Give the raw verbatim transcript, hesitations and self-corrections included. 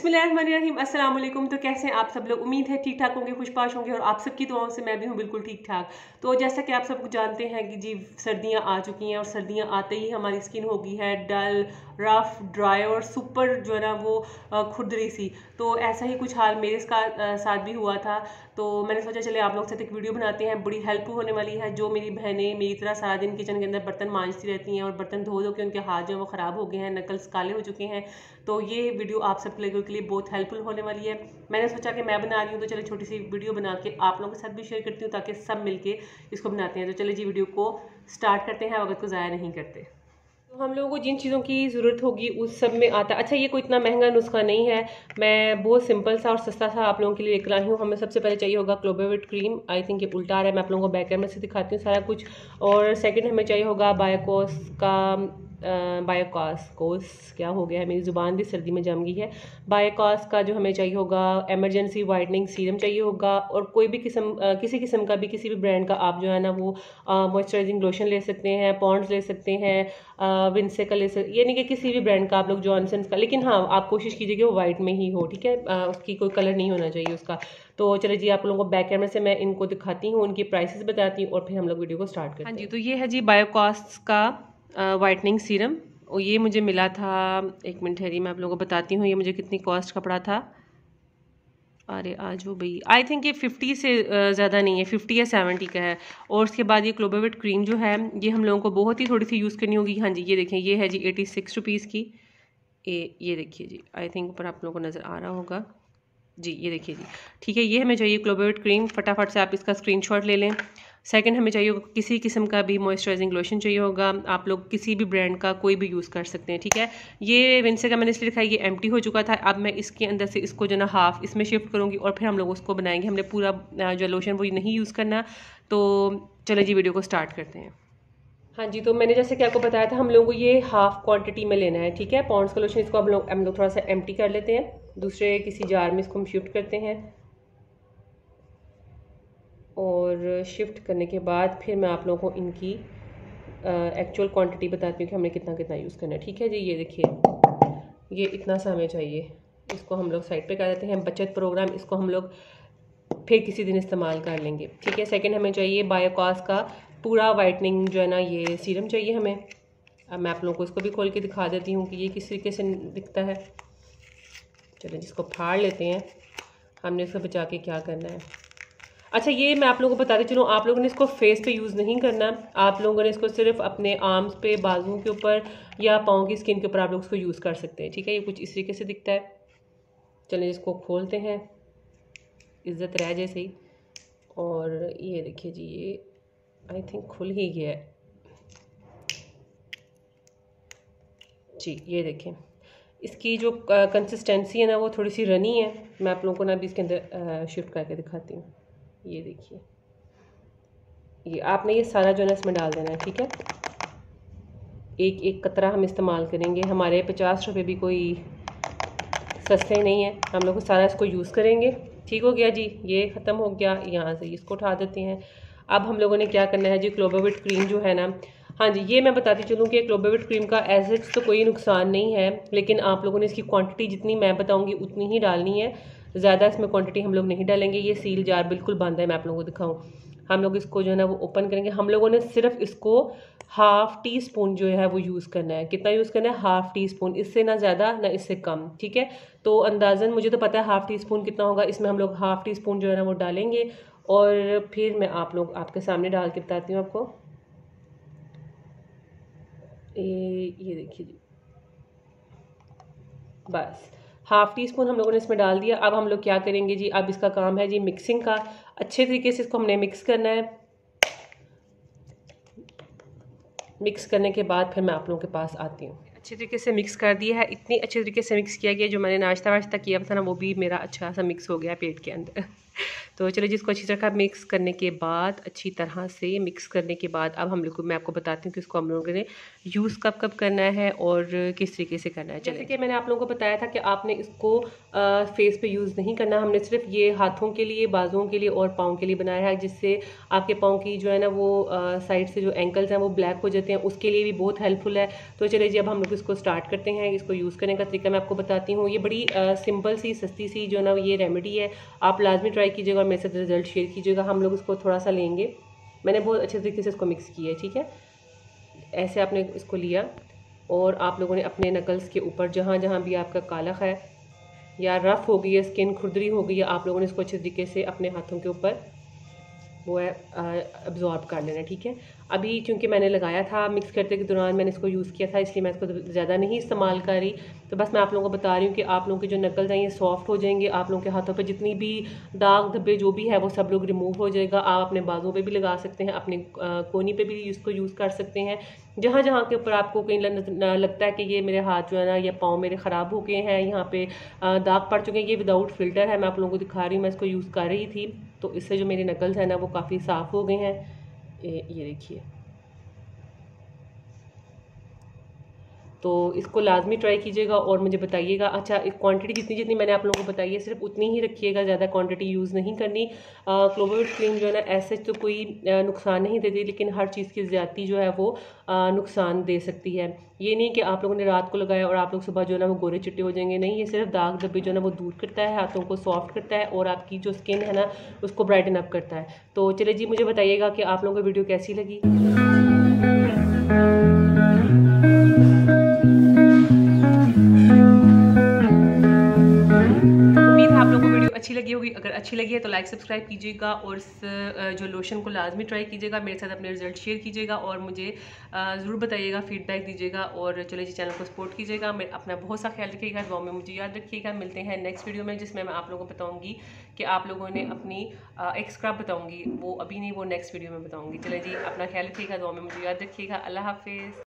बिस्मिल्लाहिर्रहमानिर्रहीम, अस्सलाम वालेकुम। तो कैसे हैं आप सब लोग? उम्मीद है ठीक ठाक होंगे, खुशपाश होंगे और आप सबकी दुआओं से मैं भी हूँ बिल्कुल ठीक ठाक। तो जैसा कि आप सब जानते हैं कि जी सर्दियाँ आ चुकी हैं और सर्दियाँ आते ही हमारी स्किन हो गई है डल, रफ, ड्राई और सुपर जो है ना वो खुरदरी सी। तो ऐसा ही कुछ हाल मेरे साथ भी हुआ था। तो मैंने सोचा चले आप लोग से एक वीडियो बनाते हैं, बड़ी हेल्प होने वाली है। जो मेरी बहनें मेरी तरह सारा दिन किचन के अंदर बर्तन मांजती रहती हैं और बर्तन धो धो के उनके हाथ जो है वो ख़राब हो गए हैं, नकल्स काले हो चुके हैं। तो ये वीडियो आप सब लोगों के लिए बहुत हेल्पफुल होने वाली है। मैंने सोचा कि मैं बना रही हूँ तो चले छोटी सी वीडियो बना के आप लोगों के साथ भी शेयर करती हूँ ताकि सब मिलके इसको बनाते हैं। तो चले जी वीडियो को स्टार्ट करते हैं, वक्त को ज़ाया नहीं करते। तो हम लोगों को जिन चीज़ों की ज़रूरत होगी उस सब में आता है। अच्छा, ये कोई इतना महंगा नुस्खा नहीं है, मैं बहुत सिंपल सा और सस्ता सा आप लोगों के लिए लेकर आई हूँ। हमें सबसे पहले चाहिए होगा क्लोबेविट क्रीम। आई थिंक ये उल्टा आ रहा है, मैं आप लोगों को बैक कैमरे से दिखाती हूँ सारा कुछ। और सेकंड हमें चाहिए होगा बायोकॉस का बायोकॉस कोस क्या हो गया है, मेरी ज़ुबान भी सर्दी में जम गई है। बायोकॉस का जो हमें चाहिए होगा एमरजेंसी वाइटनिंग सीरम चाहिए होगा। और कोई भी किस्म किसी किस्म का भी किसी भी ब्रांड का आप जो है ना वो मॉइस्चराइजिंग लोशन ले सकते हैं, पॉन्ड्स ले सकते हैं, विंसे का ले सकते, ये नहीं कि किसी भी ब्रांड का आप लोग जॉनसन का, लेकिन हाँ आप कोशिश कीजिए कि वो वाइट में ही हो, ठीक है, आ, उसकी कोई कलर नहीं होना चाहिए उसका। तो चलो जी आप लोगों को बैक कैमरे से मैं इनको दिखाती हूँ, उनकी प्राइसेस बताती हूँ और फिर हम लोग वीडियो को स्टार्ट करते हैं। हाँ जी, तो ये है जी बायोकॉस का वाइटनिंग सीरम और ये मुझे मिला था, एक मिनट है, मैं आप लोगों को बताती हूँ ये मुझे कितनी कॉस्ट का पड़ा था। अरे आज वो भाई आई थिंक ये फिफ्टी से ज़्यादा नहीं है, फिफ्टी या सेवेंटी का है। और उसके बाद ये क्लोबेविट क्रीम जो है ये हम लोगों को बहुत ही थोड़ी सी यूज़ करनी होगी। हाँ जी ये देखें, ये है जी एटी सिक्स रुपीज़ की। ये ये देखिए जी, आई थिंक ऊपर आप लोगों को नज़र आ रहा होगा जी, ये देखिए जी, ठीक है। ये हमें चाहिए क्लोबेविट क्रीम, फटाफट से आप इसका स्क्रीनशॉट ले लें। सेकंड हमें चाहिए होगा किसी किस्म का भी मॉइस्चराइजिंग लोशन चाहिए होगा, आप लोग किसी भी ब्रांड का कोई भी यूज़ कर सकते हैं, ठीक है। ये विंसे का मैंने इसलिए लिखा है, ये एम्प्टी हो चुका था। अब मैं इसके अंदर से इसको जो ना हाफ इसमें शिफ्ट करूँगी और फिर हम लोग उसको बनाएंगे। हमने पूरा जो लोशन वो नहीं यूज़ करना। तो चलो जी वीडियो को स्टार्ट करते हैं। हाँ जी, तो मैंने जैसे कि आपको बताया था हम लोगों को ये हाफ क्वांटिटी में लेना है, ठीक है। पॉन्ड्स का लोशन इसको हम लोग हम लोग थोड़ा सा एम्प्टी कर लेते हैं, दूसरे किसी जार में इसको हम शिफ्ट करते हैं। और शिफ्ट करने के बाद फिर मैं आप लोगों को इनकी एक्चुअल क्वांटिटी बताती हूँ कि हमने कितना कितना यूज़ करना है, ठीक है जी। ये देखिए ये इतना सा हमें चाहिए, इसको हम लोग साइड पे कर देते हैं। बचत प्रोग्राम, इसको हम लोग फिर किसी दिन इस्तेमाल कर लेंगे, ठीक है। सेकंड हमें चाहिए बायोकॉस का पूरा वाइटनिंग जो है ना ये सीरम चाहिए हमें। अब मैं आप लोगों को इसको भी खोल के दिखा देती हूँ कि ये किस तरीके से दिखता है। चलिए जिसको फाड़ लेते हैं, हमने इसको बचा के क्या करना है। अच्छा, ये मैं आप लोगों को बताती चलूँ, आप लोगों ने इसको फेस पे यूज़ नहीं करना, आप लोगों ने इसको सिर्फ अपने आर्म्स पे, बाजुओं के ऊपर या पाँव की स्किन के ऊपर आप लोग इसको यूज़ कर सकते हैं, ठीक है। ये कुछ इस तरीके से दिखता है। चलिए इसको खोलते हैं, इज्जत रह जैसे ही। और ये देखिए जी, ये आई थिंक खुल ही गया है जी। ये देखें इसकी जो कंसिस्टेंसी है ना वो थोड़ी सी रनी है। मैं आप लोगों को ना अभी इसके अंदर शिफ्ट करके दिखाती हूँ। ये देखिए, ये आपने ये सारा जो है ना इसमें डाल देना है, ठीक है। एक एक कतरा हम इस्तेमाल करेंगे, हमारे पचास रुपये भी कोई सस्ते नहीं है, हम लोग सारा इसको यूज़ करेंगे। ठीक हो गया जी, ये ख़त्म हो गया। यहाँ से इसको उठा देते हैं। अब हम लोगों ने क्या करना है जी, क्लोबेविट क्रीम जो है ना, हाँ जी ये मैं बताती चलूँ कि क्लोबेविट क्रीम का एज तो कोई नुकसान नहीं है, लेकिन आप लोगों ने इसकी क्वांटिटी जितनी मैं बताऊँगी उतनी ही डालनी है, ज़्यादा इसमें क्वांटिटी हम लोग नहीं डालेंगे। ये सील जार बिल्कुल बंद है, मैं आप लोगों को दिखाऊँ। हम लोग इसको जो है ना वो ओपन करेंगे। हम लोगों ने सिर्फ इसको हाफ़ टी स्पून जो है वो यूज़ करना है। कितना यूज़ करना है? हाफ़ टी स्पून, इससे ना ज़्यादा ना इससे कम, ठीक है। तो अंदाज़न मुझे तो पता है हाफ़ टी स्पून कितना होगा, इसमें हम लोग हाफ़ टी स्पून जो है ना वो डालेंगे। और फिर मैं आप लोग आपके सामने डाल के बताती हूँ आपको। ये ये देखिए जी, बस हाफ़ टी स्पून हम लोगों ने इसमें डाल दिया। अब हम लोग क्या करेंगे जी, अब इसका काम है जी मिक्सिंग का। अच्छे तरीके से इसको हमने मिक्स करना है। मिक्स करने के बाद फिर मैं आप लोगों के पास आती हूँ। अच्छे तरीके से मिक्स कर दिया है, इतनी अच्छे तरीके से मिक्स किया गया, जो मैंने नाश्ता वाश्ता किया था ना वो भी मेरा अच्छा सा मिक्स हो गया पेट के अंदर। तो चलो जिसको अच्छी तरह मिक्स करने के बाद अच्छी तरह से मिक्स करने के बाद अब हम लोग मैं आपको बताती हूँ कि इसको हम लोगों ने यूज़ कब कब करना है और किस तरीके से करना है। जैसे कि मैंने आप लोगों को बताया था कि आपने इसको आ, फेस पे यूज़ नहीं करना, हमने सिर्फ ये हाथों के लिए, बाजुओं के लिए और पाँव के लिए बनाया है, जिससे आपके पाँव की जो है ना वो साइड से जो एंकल्स हैं वो ब्लैक हो जाते हैं, उसके लिए भी बहुत हेल्पफुल है। तो चलिए जी अब हम लोग इसको स्टार्ट करते हैं। इसको यूज़ करने का तरीका मैं आपको बताती हूँ। ये बड़ी सिंपल सी सस्ती सी जो है ना ये रेमेडी है, आप लाजमी ट्राई कीजिएगा और मेरे साथ रिजल्ट शेयर कीजिएगा। हम लोग इसको थोड़ा सा लेंगे, मैंने बहुत अच्छे तरीके से इसको मिक्स किया है, ठीक है। ऐसे आपने इसको लिया और आप लोगों ने अपने नकल्स के ऊपर जहाँ जहाँ भी आपका काला है या रफ़ हो गई है, स्किन खुरदरी हो गई है, आप लोगों ने इसको अच्छे तरीके से अपने हाथों के ऊपर वो है अब्जॉर्ब कर लेना, ठीक है। अभी क्योंकि मैंने लगाया था मिक्स करते के दौरान मैंने इसको यूज़ किया था, इसलिए मैं इसको ज़्यादा नहीं इस्तेमाल कर रही। तो बस मैं आप लोगों को बता रही हूँ कि आप लोगों के जो नकल्स हैं ये सॉफ्ट हो जाएंगे, आप लोगों के हाथों पे जितनी भी दाग धब्बे जो भी है वो सब लोग रिमूव हो जाएगा। आप अपने बाजू पे भी लगा सकते हैं, अपने कोनी पे भी इसको यूज़ कर सकते हैं। जहाँ जहाँ के ऊपर आपको कहीं लगता है कि ये मेरे हाथ जो है ना या पाँव मेरे ख़राब हो गए हैं, यहाँ पे दाग पड़ चुके हैं, ये विदाउट फिल्टर है, मैं आप लोगों को दिखा रही हूँ। मैं इसको यूज़ कर रही थी तो इससे जो मेरे नकल्स हैं ना वो काफ़ी साफ़ हो गए हैं। ये देखिए, तो इसको लाजमी ट्राई कीजिएगा और मुझे बताइएगा। अच्छा, क्वांटिटी जितनी जितनी मैंने आप लोगों को बताई है सिर्फ उतनी ही रखिएगा, ज़्यादा क्वांटिटी यूज़ नहीं करनी। क्लोवेट क्रीम जो है ना ऐसे तो कोई नुकसान नहीं देती, लेकिन हर चीज़ की ज़्यादती जो है वो आ, नुकसान दे सकती है। ये नहीं कि आप लोगों ने रात को लगाया और आप लोग सुबह जो है ना वो गोरे चिट्टे हो जाएंगे, नहीं, ये सिर्फ दाग धब्बे जो है ना वो दूर करता है, हाथों को सॉफ्ट करता है और आपकी जो स्किन है ना उसको ब्राइटन अप करता है। तो चलिए जी मुझे बताइएगा कि आप लोगों को वीडियो कैसी लगी। अच्छी लगी होगी, अगर अच्छी लगी है तो लाइक सब्सक्राइब कीजिएगा और इस जो लोशन को लाजमी ट्राई कीजिएगा, मेरे साथ अपने रिजल्ट शेयर कीजिएगा और मुझे ज़रूर बताइएगा, फीडबैक दीजिएगा और चलिए जी चैनल को सपोर्ट कीजिएगा। मैं अपना बहुत सा ख्याल रखिएगा, दुआ में मुझे याद रखिएगा। मिलते हैं नेक्स्ट वीडियो में जिसमें मैं आप लोगों को बताऊँगी कि आप लोगों ने अपनी एक स्क्रब बताऊँगी, वो अभी नहीं, वो नेक्स्ट वीडियो में बताऊँगी। चलिए जी अपना ख्याल रखिएगा, दुआ में मुझे याद रखिएगा। अल्लाह हाफिज़।